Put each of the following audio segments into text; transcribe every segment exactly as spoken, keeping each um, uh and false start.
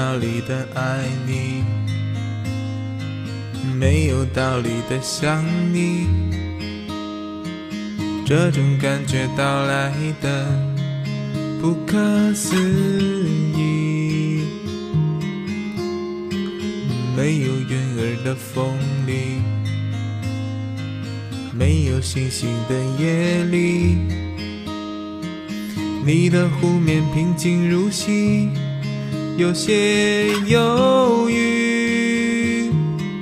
道理的爱你，没有道理的想你，这种感觉到来的不可思议。没有云儿的风里，没有星星的夜里，你的湖面平静如洗，有些忧郁。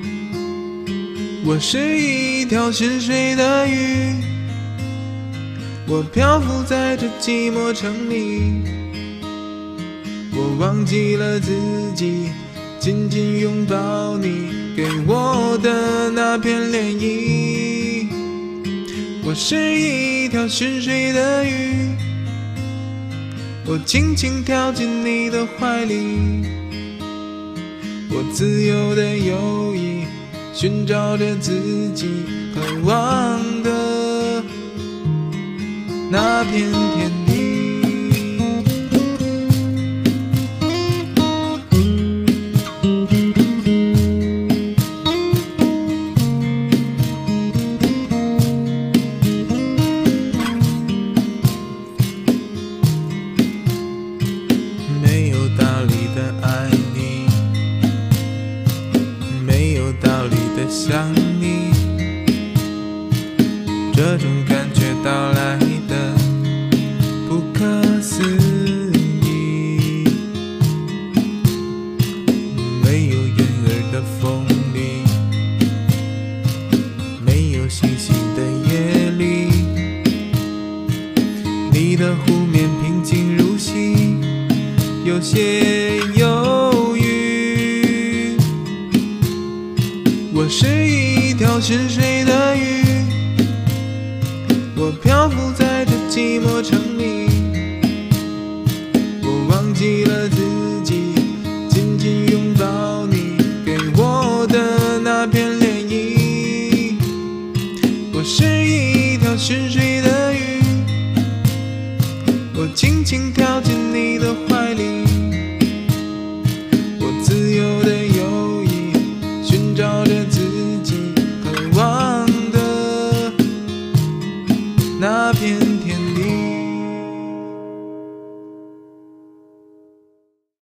我是一条深水的鱼，我漂浮在这寂寞城里，我忘记了自己，紧紧拥抱你给我的那片涟漪。我是一条深水的鱼，我轻轻跳进你的怀里，我自由的游弋，寻找着自己渴望的那片天地。没有道理的爱你，没有道理的想你，这种感觉到来的不可思议。没有云儿的风里，没有星星的夜里，你的湖面平静如洗，有些忧郁。我是一条深水的鱼，我漂浮在这寂寞城里，我忘记了自己，紧紧拥抱你给我的那片涟漪。我是一条深水的鱼，我轻轻跳进你的怀里，我自由的游弋，寻找着自己渴望的那片天地。